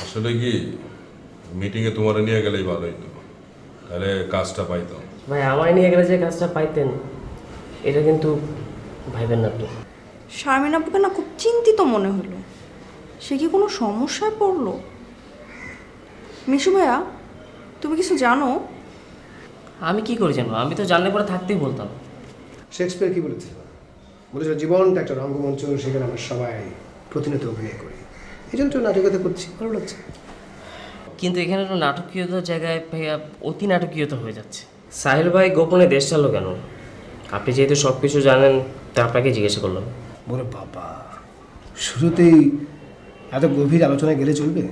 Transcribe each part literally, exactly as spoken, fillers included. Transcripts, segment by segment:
আসলে কি মিটিংয়ে তোমার নিয়ে গেলেই ভালো হইতো, তাহলে কাজটা পাইতাম। ভাই আমায় নিয়ে গেলে যে কাজটা পাইতেন এটা কিন্তু ভাইবেন না আপনি। শারমিন আপুকে না খুব চিন্তিত মনে হলো, সে কি কোনো সমস্যায় পড়লো? মিশু ভাইয়া তুমি কিছু জানো? আমি কি করে জানবো, আমি তো জানলে পরে থাকতেই বলতাম। শেক্সপিয়ার কি বলেছিল? বলেছিল জীবনটা একটা রঙ্গমঞ্চ, সেখানে আমরা সবাই প্রতিনিয়ত অভিনয় করি, এই জন্য তো নাটকতা করছি, ভালো লাগছে। কিন্তু এখানে তো নাটকীয়তার জায়গায় ভাইয়া অতি নাটকীয়তা হয়ে যাচ্ছে। সাহিল ভাই গোপনে দেশ চালো কেন? আপনি যেহেতু সব কিছু জানেন তা আপনাকে জিজ্ঞাসা করলাম। বলে বাবা, শুরুতেই এত গভীর আলোচনায় গেলে চলবে?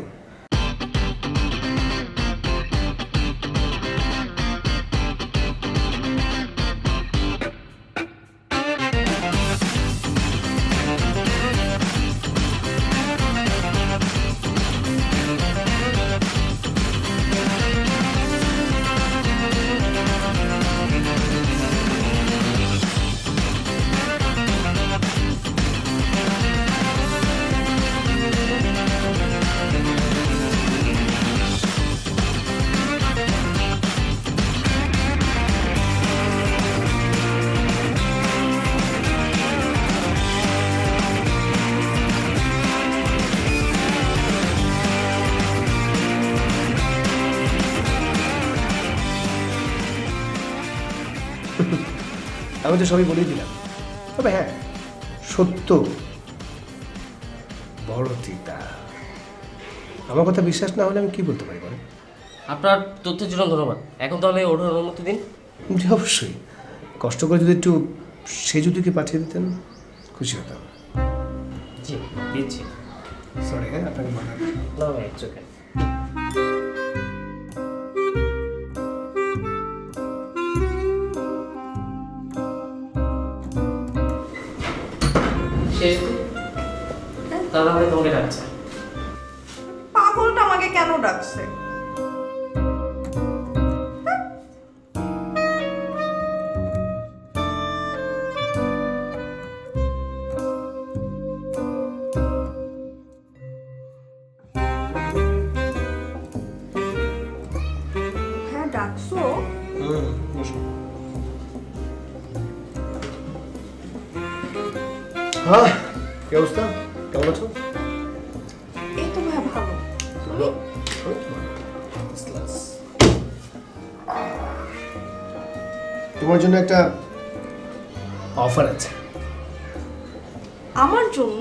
আমি তো সবই বলেই দিলাম, তবে হ্যাঁ সত্য বড় তিতা। আমার কথা বিশ্বাস না হলে আমি কি বলতে পারি বলেন? আপনার তথ্যের জন্য ধন্যবাদ। এখন তাহলে ওঠার অনুমতি দিন। জি অবশ্যই, কষ্ট করে যদি একটু সে যদি কি পাঠিয়ে দিতেন খুশি হতাম। জি দিচ্ছি। সরি হ্যাঁ, আপনাকে মানা না ভাই, ইটস ওকে। তাহলে আমি তোমাকে ডাকছি। পাগলটা আমাকে কেন ডাকছে? হ্যাঁ ডাকছো? হ্যাঁ, কি অবস্থা? কেমন আছো? এই তো ভাই ভালো। তোমার জন্য একটা অফার আছে। আমার জন্য?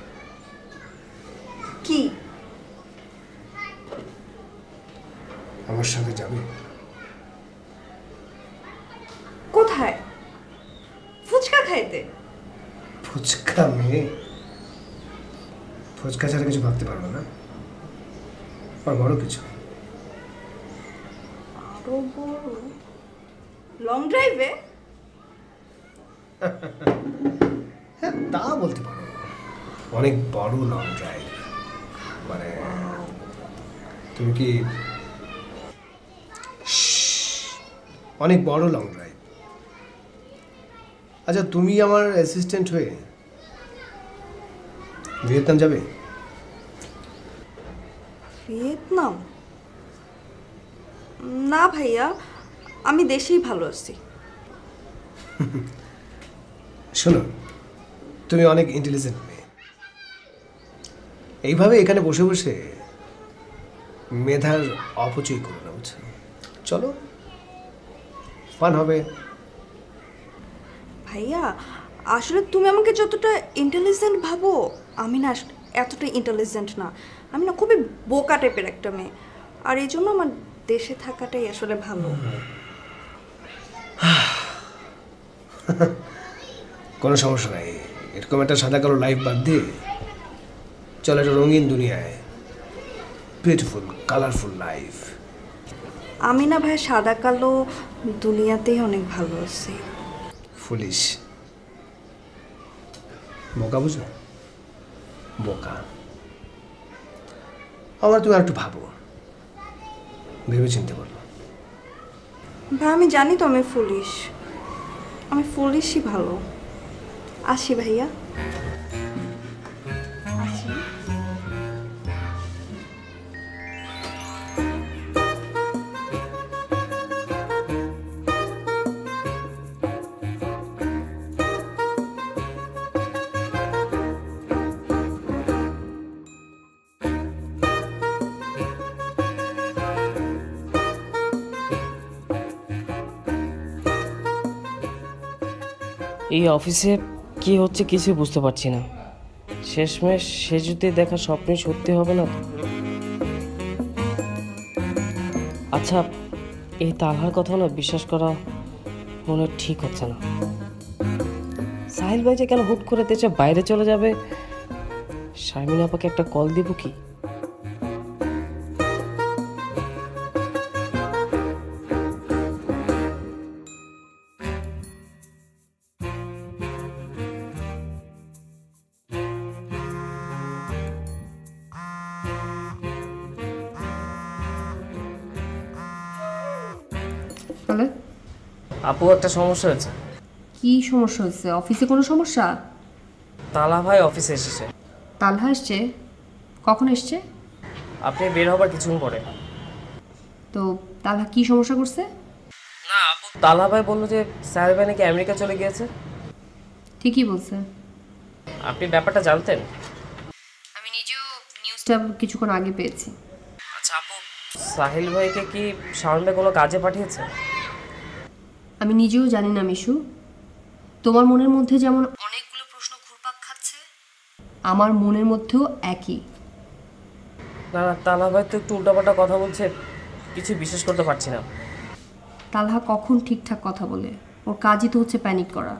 কি? আমার সাথে যাবে? কোথায়? ফুচকা খাইতে? ফুচকা মেয়ে, ফুচকা ছাড়া কিছু ভাবতে পারবো না, আর বড় কিছু। আরো বড়? লং ড্রাইভে? হ্যাঁ তা বলতে পারো, অনেক বড় লং ড্রাইভ। মানে তুমি কি অনেক বড় লং ড্রাইভ। আচ্ছা তুমি আমার অ্যাসিস্ট্যান্ট হয়ে ভিয়েতনাম যাবে? ভিয়েতনাম? না ভাইয়া, আমি দেশেই ভালো আছি। শোনো, তুমি অনেক ইন্টেলিজেন্ট মেয়ে, এইভাবে এখানে বসে বসে মেধার অপচয় করো না, বুঝছো? চলো, ফান হবে। ভাইয়া আসলে তুমি আমাকে যতটা ইন্টেলিজেন্ট ভাবো, আমি না এতটা ইন্টেলিজেন্ট না। আমি না খুবই বোকা টাইপের একটা মেয়ে, আর এই জন্য আমার দেশে থাকাটাই আসলে ভালো। কোনো সমস্যা নাই, এরকম একটা সাদা কালো লাইফ বাদ দিয়ে চলো একটা রঙিন দুনিয়ায়, বিউটিফুল কালারফুল লাইফ। আমি না ভাই সাদা কালো দুনিয়াতেই অনেক ভালো আছি। ফুলিশ, বোকা বুঝো, বোকা। আমার তুমি আর একটু ভাবো, ভেবে চিনতে বলো। ভাই আমি জানি তো আমি ফুলিশ, আমি ফুলিশই ভালো। আসি ভাইয়া, আসি। এই অফিসে কি হচ্ছে কিছু বুঝতে পারছি না। শেষমেশ সে যদি দেখা স্বপ্নে সত্যি হবে না তো। আচ্ছা, এই তালহার কথা না বিশ্বাস করা মনে ঠিক হচ্ছে না। সাহিল ভাই যে কেন হুট করে দেশে বাইরে চলে যাবে, শারমিন আপাকে একটা কল দিব কি? হ্যালো আপু, একটা সমস্যা হয়েছে। কি সমস্যা হয়েছে? অফিসে কোনো সমস্যা? তালা ভাই অফিসে এসেছে। তালহা এসছে? কখন এসছে? আপনি বের হবার কিছুক্ষণ পরে। তো তালহা কি সমস্যা করছে? না আপু, তালা ভাই বললো যে স্যার ভাই নাকি আমেরিকা চলে গিয়েছে। ঠিকই বলছে। আপনি ব্যাপারটা জানতেন? আমি নিজেও নিউজটা কিছুক্ষণ আগে পেয়েছি। আচ্ছা আপু, সাহিল ভাইকে কি শাওন ভাই কোনো কাজে পাঠিয়েছে? আমি নিজেও জানি না মিশু। তোমার মনের মধ্যে যেমন অনেকগুলো প্রশ্ন ঘুরপাক খাচ্ছে, আমার মনের মধ্যেও একই। না না, তালা ভাই তো একটু উল্টাপাল্টা কথা বলছে, কিছু বিশ্বাস করতে পারছি না। তালহা কখন ঠিকঠাক কথা বলে? ওর কাজই তো হচ্ছে প্যানিক করা।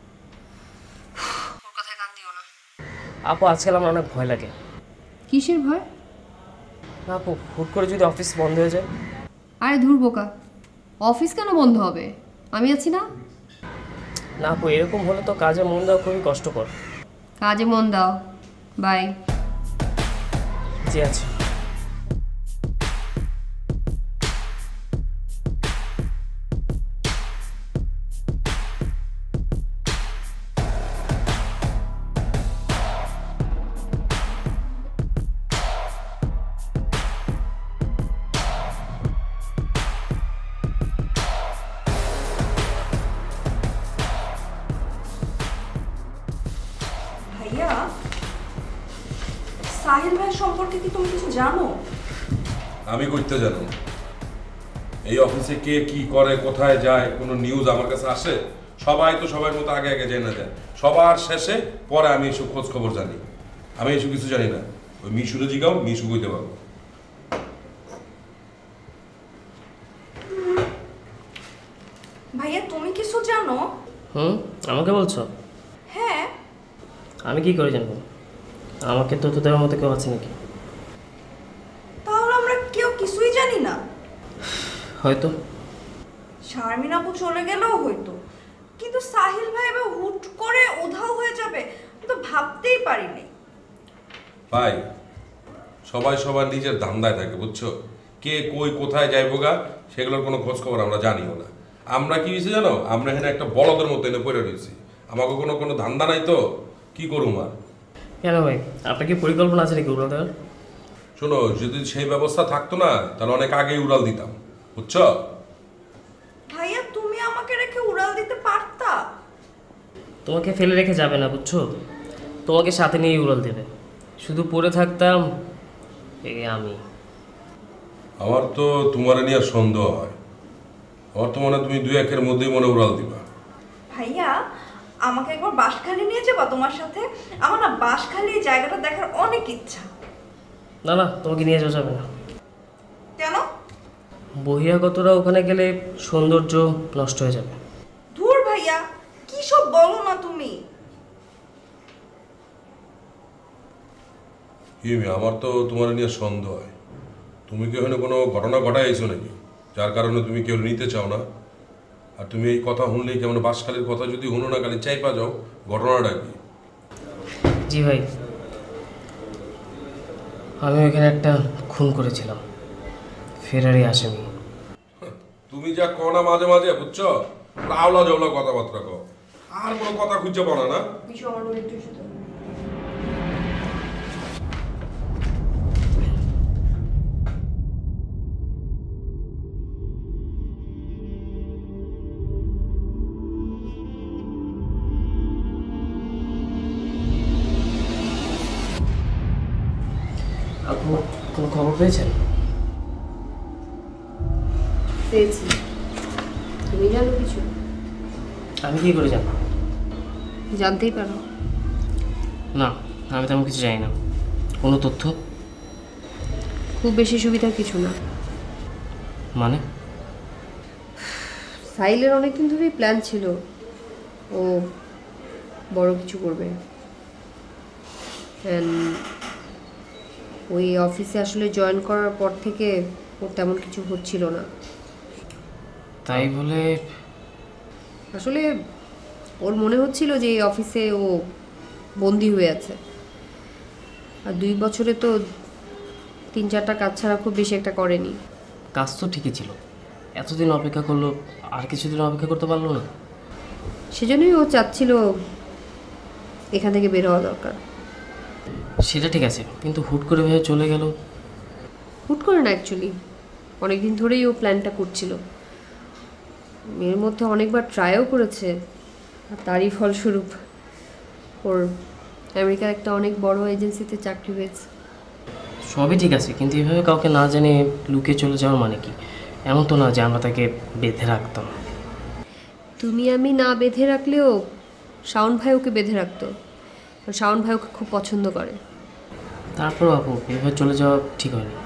ওর কথায় কান দিও না। আপু, আজকাল আমার অনেক ভয় লাগে। কিসের ভয়? না আপু, হুট করে যদি অফিস বন্ধ হয়ে যায়। আরে ধুর বোকা, অফিস কেন বন্ধ হবে? আমি আছি না। না আপু, এরকম হলে তো কাজে মন দেওয়া খুবই কষ্টকর। কাজে মন দাও। বাই। জি আছে। ভাইয়া, সাহিল ভাই সম্পর্কে কি তুমি কিছু জানো? আমি করতে জানো এই অফিসে কে কি করে, কোথায় যায়, কোনো নিউজ আমার কাছে আসে? সবাই তো সবার মতো আগে আগে জেনে যায়, সবার শেষে পরে আমি এসব খোঁজ খবর জানি। আমি এসব কিছু জানি না। ওই মিশুরে জিগাও, মিশু কইতে পারবো। ভাইয়া, তুমি কিছু জানো? হুম, আমাকে বলছো? হ্যাঁ। আমি কি করে জানবো? আমাকে তো তো দেওয়ার মতো কেউ আছে নাকি? তাহলে আমরা কেউ কিছুই জানি না। হয়তো। শারমিন আপু চলে গেলেও হয়তো, কিন্তু সাহিল ভাই এবার হুট করে উধাও হয়ে যাবে আমি তো ভাবতেই পারিনি। ভাই, সবাই সবার নিজের ধান্দায় থাকে, বুঝছো? কে কই কোথায় যাইবো গা সেগুলোর কোনো খোঁজ খবর আমরা জানিও না। আমরা কি হয়েছে জানো, আমরা এখানে একটা বলদের মতো এনে পড়ে রয়েছি, আমাকে কোনো কোনো ধান্দা নাই তো কি করুম আর। কেন ভাই, আপনার কি পরিকল্পনা আছে নাকি উড়াল দেওয়ার? শোনো, যদি সেই ব্যবস্থা থাকতো না তাহলে অনেক আগেই উড়াল দিতাম, বুঝছো? ভাইয়া, তুমি আমাকে রেখে উড়াল দিতে পারতা। তোমাকে ফেলে রেখে যাবে না, বুঝছো? তোমাকে সাথে নিয়ে উড়াল দেবে। শুধু পড়ে থাকতাম এই আমি। আমার তো তোমার নিয়ে সন্দেহ হয়। আমার তো মনে হয় তুমি দুই একের মধ্যেই মনে উড়াল দিবা। ভাইয়া, আমাকে একবার বাঁশখালী নিয়ে যাবা তোমার সাথে? আমার না বাঁশখালী জায়গাটা দেখার অনেক ইচ্ছা। না না, তোমাকে নিয়ে যাওয়া যাবে না। কেন? বহিরাগতরা ওখানে গেলে সৌন্দর্য নষ্ট হয়ে যাবে। ধুর ভাইয়া, কি সব বলো না তুমি। হিমি, আমার তো তোমার নিয়ে সন্দেহ হয়। তুমি কি ওখানে কোনো ঘটনা ঘটাইছো নাকি যার কারণে তুমি কেউ নিতে চাও না? আর তুমি এই কথা শুনলেই কেমন বাঁশখালীর কথা যদি শুনো না খালি চাইপা যাও, ঘটনাটা কি? জি ভাই, আমি ওইখানে একটা খুন করেছিলাম, ফেরারি আসামি। তুমি যা কো না মাঝে মাঝে, বুঝছো, আওলা জওলা কথাবার্তা কো, আর কোনো কথা খুঁজে পাও না। না মিশু, আমার রুমে একটু এসে দাও। আপু, কোনো খবর পেয়েছেন? পেয়েছি। তুমি জানো কিছু? আমি কি করে জানবো? জানতেই পারো? না, আমি তেমন কিছু জানি না। কোনো তথ্য? খুব বেশি সুবিধার কিছু না। মানে? সাইলের অনেকদিন ধরেই প্ল্যান ছিল ও বড় কিছু করবে। ওই অফিসে আসলে জয়েন করার পর থেকে ওর তেমন কিছু হচ্ছিল না। তাই বলে? আসলে ওর মনে হচ্ছিল যে এই অফিসে ও বন্দি হয়ে আছে। আর দুই বছরে তো তিন চারটা কাজ ছাড়া খুব বেশি একটা করেনি। কাজ তো ঠিকই ছিল, এতদিন অপেক্ষা করলো, আর কিছুদিন অপেক্ষা করতে পারলো না। সেজন্যই ও চাচ্ছিল এখান থেকে বের হওয়া দরকার। সেটা ঠিক আছে, কিন্তু হুট করে ভেবে চলে গেল। হুট করে না, অ্যাকচুয়ালি অনেকদিন ধরেই ও প্ল্যানটা করছিল। এর মধ্যে অনেকবার ট্রাইও করেছে, আর তারই ফলস্বরূপ ওর আমেরিকার একটা অনেক বড় এজেন্সিতে চাকরি হয়েছে। সবই ঠিক আছে, কিন্তু এভাবে কাউকে না জেনে লুকিয়ে চলে যাওয়ার মানে কি? এমন তো না যে আমরা তাকে বেঁধে রাখতাম। তুমি আমি না বেঁধে রাখলেও শাওন ভাই ওকে বেঁধে রাখতো। শাওন ভাই ওকে খুব পছন্দ করে। তারপর আপু এভাবে চলে যাওয়া ঠিক হয়নি।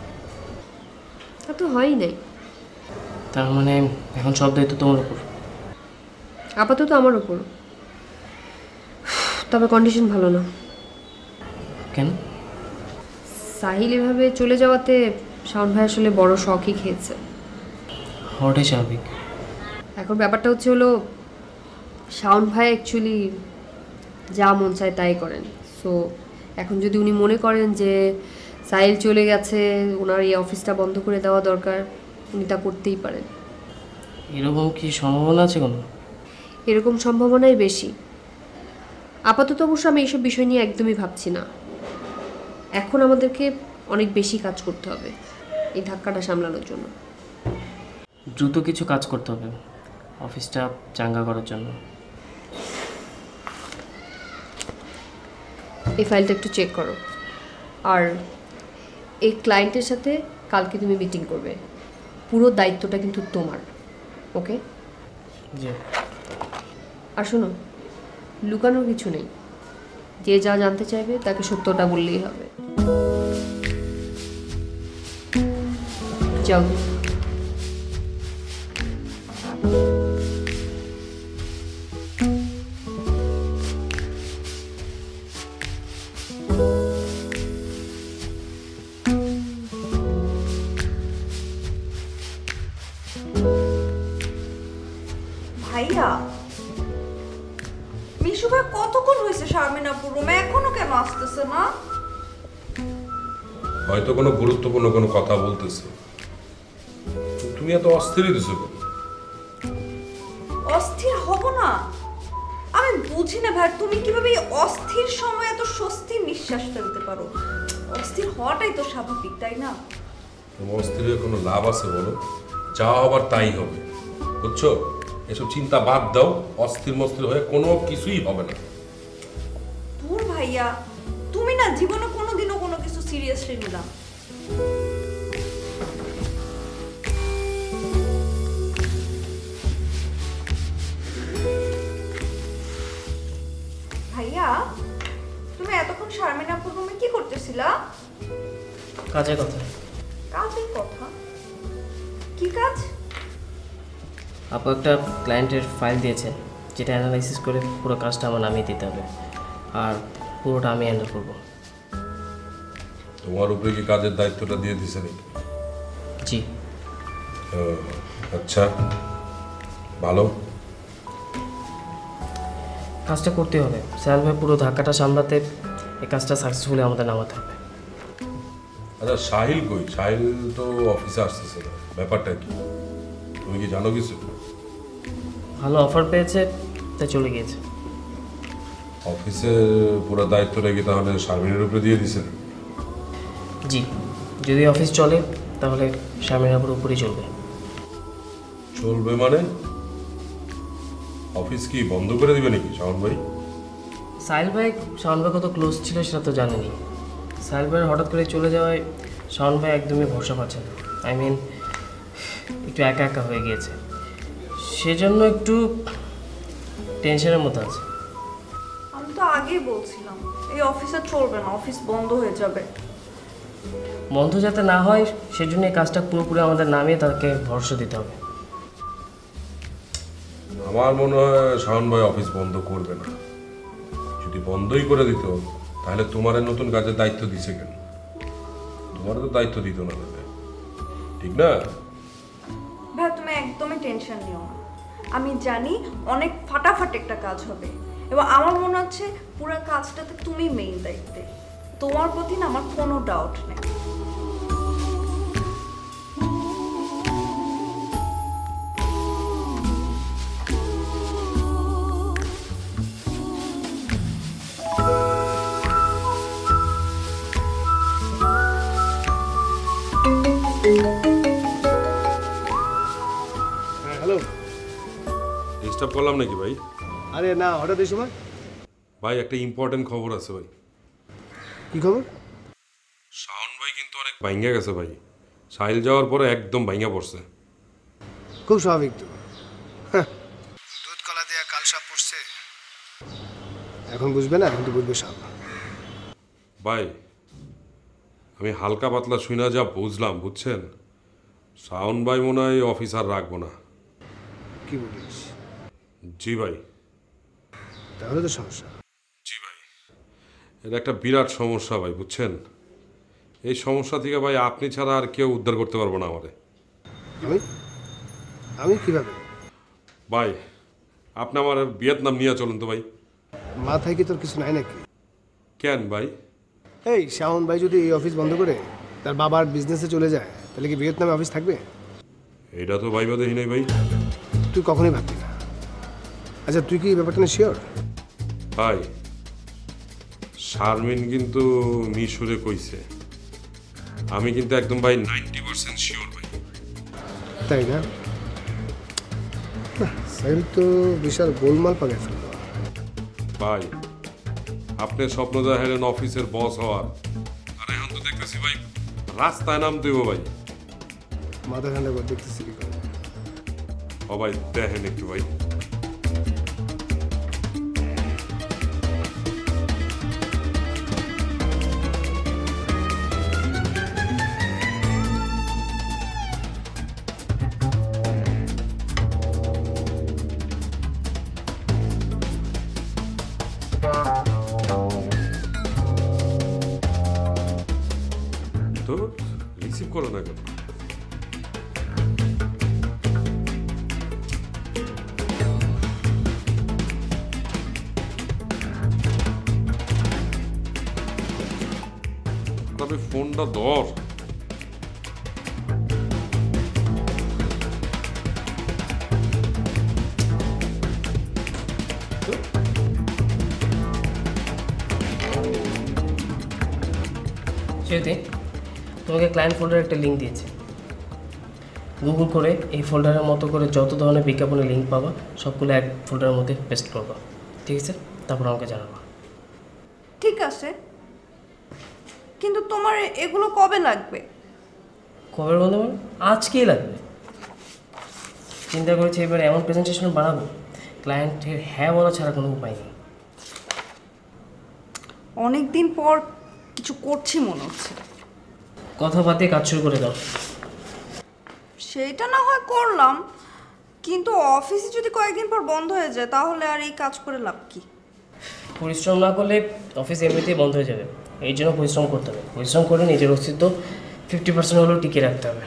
তা তো হয়ই নাই। তার মানে এখন সব দায়িত্ব তোমার উপর? আপাতত আমার উপর, তবে কন্ডিশন ভালো না। কেন? সাহিল এভাবে চলে যাওয়াতে শাওন ভাই আসলে বড় শখই খেয়েছে। হওয়াটাই স্বাভাবিক। এখন ব্যাপারটা হচ্ছে হলো শাওন ভাই অ্যাকচুয়ালি যা মন চায় তাই করেন। সো এখন যদি উনি মনে করেন যে সাহিল চলে গেছে, ওনার এই অফিসটা বন্ধ করে দেওয়া দরকার, উনি তা করতেই পারেন। এরকম কি সম্ভাবনা আছে কোনো? এরকম সম্ভাবনাই বেশি। আপাতত অবশ্য আমি এইসব বিষয় নিয়ে একদমই ভাবছি না। এখন আমাদেরকে অনেক বেশি কাজ করতে হবে এই ধাক্কাটা সামলানোর জন্য। দ্রুত কিছু কাজ করতে হবে অফিসটা চাঙ্গা করার জন্য। এই ফাইলটা একটু চেক করো। আর এই ক্লায়েন্টের সাথে কালকে তুমি মিটিং করবে। পুরো দায়িত্বটা কিন্তু তোমার, ওকে? জি। আর শোনো, লুকানোর কিছু নেই। যে যা জানতে চাইবে তাকে সত্যটা বললেই হবে। যাও। ভাইয়া, মিশু ভাই কতক্ষণ হয়েছে শারমিনাপুর রুমে, এখনো কেন আসতেছে না? হয়তো কোনো গুরুত্বপূর্ণ কোনো কথা বলতেছে। তুমি এত অস্থিরই দিছো কেন? অস্থির হব না? আমি বুঝি না ভাই, তুমি কিভাবে এই অস্থির সময় এত স্বস্তি নিঃশ্বাস ফেলতে পারো? অস্থির হওয়াটাই তো স্বাভাবিক, তাই না? তোমার অস্থির হয়ে কোনো লাভ আছে বলো? যা হবার তাই হবে, বুঝছো? এসব চিন্তা বাদ দাও, অস্থির মস্থির হয়ে কোনো কিছুই হবে না। দূর ভাইয়া, তুমি না জীবনে কোনোদিনও কোনো কিছু সিরিয়াসলি নিলাম। ভাইয়া, তুমি এতক্ষণ শারমিনাপুর রুমে কি করতেছিলা? কাজের কথা। কাজের কথা? কি কাজ? আপু একটা ক্লায়েন্টের ফাইল দিয়েছে, যেটা অ্যানালাইসিস করে পুরো কাজটা আমার নামিয়ে দিতে হবে, আর পুরোটা আমি হ্যান্ডেল করবো। তোমার উপরে কি কাজের দায়িত্বটা দিয়ে দিছে নাকি? জি। আচ্ছা, ভালো। কাজটা করতে হবে স্যার ভাই, পুরো ধাক্কাটা সামলাতে এই কাজটা সাকসেসফুলি আমাদের নামাতে হবে। আচ্ছা, সাহিল কই? সাহিল তো অফিসে আসতেছে না, ব্যাপারটা কি? তুমি কি জানো কিছু? ভালো অফার পেয়েছে তাই চলে গিয়েছে। অফিসের পুরো দায়িত্বটা কি তাহলে শারমিনের উপরে দিয়ে দিছেন? জি, যদি অফিস চলে তাহলে শারমিনাপুর উপরেই চলবে। চলবে মানে? অফিস কি বন্ধ করে দিবে নাকি শাওন ভাই? সাহিল ভাই শাওন ভাই কত ক্লোজ ছিল সেটা তো জানেনি। সাহিল ভাইয়ের হঠাৎ করে চলে যাওয়ায় শাওন ভাই একদমই ভরসা পাচ্ছে না। আই মিন একটু একা একা হয়ে গিয়েছে, সেজন্য একটু টেনশনের মধ্যে আছে। তো আগেই বলছিলাম এই অফিসে চলবে না, অফিস বন্ধ হয়ে যাবে। বন্ধ যাতে না হয় সেজন্য এই কাজটা পুরোপুরি আমাদের নামিয়ে তাকে ভরসা দিতে হবে। আমার মনে হয় শাওন ভাই অফিস বন্ধ করবে না। যদি বন্ধই করে দিত তাহলে তোমার নতুন কাজের দায়িত্ব দিছে কেন? তোমার তো দায়িত্ব দিত না, ঠিক না? ভাই তুমি একদমই টেনশন নিও না, আমি জানি অনেক ফাটাফাটি একটা কাজ হবে এবং আমার মনে হচ্ছে পুরো কাজটাতে তুমি মেইন দায়িত্বে। তোমার প্রতি না আমার কোনো ডাউট নেই। হ্যালো, ডিস্টার্ব করলাম নাকি ভাই? আরে না, হঠাৎ এই সময়? ভাই একটা ইম্পর্টেন্ট খবর আছে ভাই। কি খবর? শাওন ভাই কিন্তু অনেক ভাঙ্গা গেছে ভাই। সাহিল যাওয়ার পরে একদম ভাঙ্গা পড়ছে। খুব স্বাভাবিক তো, দুধ কলা দেয়া কাল সাপ পড়ছে, এখন বুঝবে না, কিন্তু বুঝবে সাপ। ভাই আমি হালকা পাতলা শুনা যা বুঝলাম, বুঝছেন, শাওন ভাই মনে হয় অফিসার রাখবো না। কি বলিস? জি ভাই। তাহলে তো সমস্যা। জি ভাই, এটা একটা বিরাট সমস্যা ভাই, বুঝছেন। এই সমস্যা থেকে ভাই আপনি ছাড়া আর কেউ উদ্ধার করতে পারবো না আমারে। আমি আমি কিভাবে? ভাই আপনি আমার ভিয়েতনাম নিয়ে চলুন তো ভাই। মাথায় কি তোর কিছু নাই নাকি? কেন ভাই? এই শাওন ভাই যদি এই অফিস বন্ধ করে তার বাবার বিজনেসে চলে যায়, তাহলে কি ভিয়েতনামে অফিস থাকবে? এটা তো ভাইবা দেখি নাই ভাই। তুই কখনোই ভাববি না। আচ্ছা তুই কি এই ব্যাপারটা নিয়ে শিওর? ভাই শারমিন কিন্তু মিশুরে কইছে, আমি কিন্তু একদম ভাই নাইনটি পার্সেন্ট শিওর ভাই। তাই না? সাইল তো বিশাল গোলমাল পাকায় ফেললো। ভাই আপনি স্বপ্ন দেখালেন অফিসের বস হওয়ার, আর এখন তো দেখতেছি ভাই রাস্তায় নাম দেবো ভাই। মাথা ঠান্ডা করে দেখতেছি কি করে। ও ভাই দেখেন একটু ভাই। তো রিসিভ করো না কেন? তবে ফোনটা ধর। সেটি তোমাকে ক্লায়েন্ট ফোল্ডারে একটা লিঙ্ক দিয়েছে। গুগল করে এই ফোল্ডারের মতো করে যত ধরনের বিজ্ঞাপনের লিঙ্ক পাবা সবগুলো এক ফোল্ডারের মধ্যে পেস্ট করবা, ঠিক আছে? তারপর আমাকে জানাবা। ঠিক আছে, কিন্তু তোমার এগুলো কবে লাগবে? কবে বন্ধু? মানে আজকেই লাগবে। চিন্তা করেছি এবার এমন প্রেজেন্টেশন বানাবো ক্লায়েন্টের হ্যাঁ বলা ছাড়া কোনো উপায় নেই। অনেক দিন পর কিছু করছি মনে হচ্ছে। কথা বাদ দিয়ে কাজ শুরু করে দাও। সেটা না হয় করলাম, কিন্তু অফিসে যদি কয়েকদিন পর বন্ধ হয়ে যায় তাহলে আর এই কাজ করে লাভ কি? পরিশ্রম না করলে অফিস এমনিতেই বন্ধ হয়ে যাবে, এই জন্য পরিশ্রম করতে হবে। পরিশ্রম করে নিজের অস্তিত্ব ফিফটি পার্সেন্ট হলেও টিকিয়ে রাখতে হবে।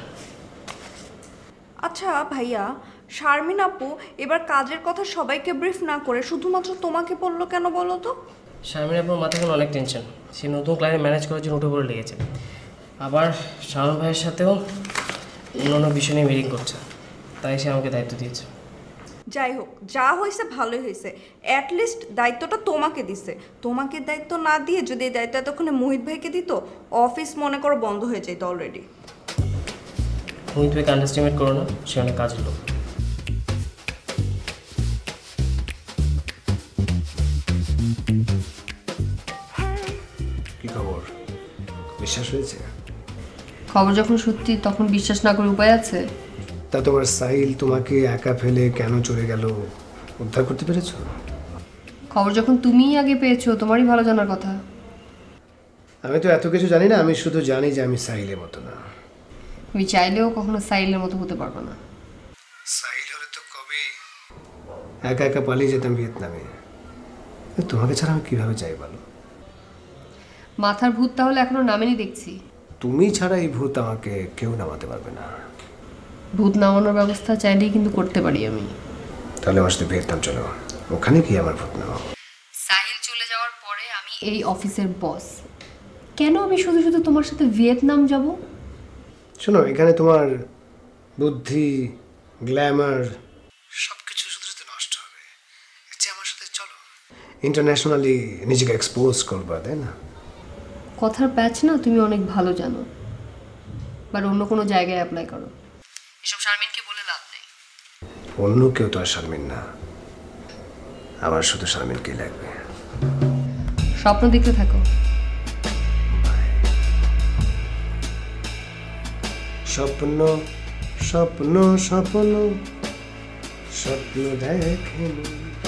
আচ্ছা ভাইয়া, শারমিন আপু এবার কাজের কথা সবাইকে ব্রিফ না করে শুধুমাত্র তোমাকে বললো কেন বলো তো? শারমিন আপুর মাথায় এখন অনেক টেনশন, সে নতুন ক্লায়েন্ট ম্যানেজ করার জন্য উঠে পড়ে লেগেছে। আবার শাওন ভাইয়ের সাথেও অন্যান্য বিষয় নিয়ে মিটিং করছে, তাই সে আমাকে দায়িত্ব দিয়েছে। যাই হোক, যা হয়েছে ভালোই হয়েছে, অ্যাটলিস্ট দায়িত্বটা তোমাকে দিছে। তোমাকে দায়িত্ব না দিয়ে যদি এই দায়িত্ব এতক্ষণে মোহিত ভাইকে দিত, অফিস মনে করো বন্ধ হয়ে যেত অলরেডি। মোহিত ভাইকে আন্ডারস্টিমেট করো না, সে অনেক কাজের লোক। কি খবর? বিশ্বাস হয়েছে? খবর যখন সত্যি তখন বিশ্বাস না করে উপায় আছে? তা তোমার সাহিল তোমাকে একা ফেলে কেন চলে গেল উদ্ধার করতে পেরেছো? খবর যখন তুমিই আগে পেয়েছো, তোমারই ভালো জানার কথা। আমি তো এত কিছু জানি না, আমি শুধু জানি যে আমি সাহিলের মতো না। তুমি চাইলেও কখনো সাহিলের মতো হতে পারবে না। সাহিল হলে তো কবে একা একা পালিয়ে যেতাম ভিয়েতনামে। তোমাকে ছাড়া আমি কিভাবে যাই বলো? মাথার ভূত তাহলে এখনো নামেনি দেখছি। তুমি ছাড়া এই ভূত আমাকে কেউ নামাতে পারবে না। ভূত নামানোর ব্যবস্থা চাইলেই কিন্তু করতে পারি আমি। তাহলে আমার সাথে ভিয়েতনাম চলো, ওখানে কি আমার ভূত নামাও। সাহিল চলে যাওয়ার পরে আমি এই অফিসের বস, কেন আমি শুধু শুধু তোমার সাথে ভিয়েতনাম যাব? শোনো, এখানে তোমার বুদ্ধি, গ্ল্যামার সবকিছু শুধু শুধু নষ্ট হবে। এর চেয়ে আমার সাথে চলো, ইন্টারন্যাশনালি নিজেকে এক্সপোজ করবা, তাই না? কথার প্যাচ না তুমি অনেক ভালো জানো, বাট অন্য কোনো জায়গায় অ্যাপ্লাই করো। এসব শারমিনকে বলে লাভ নেই। অন্য কেউ তো আর শারমিন না, আমার শুধু শারমিনকেই লাগবে। স্বপ্ন দেখতে থাকো। স্বপ্ন স্বপ্ন স্বপ্ন স্বপ্ন দেখেন।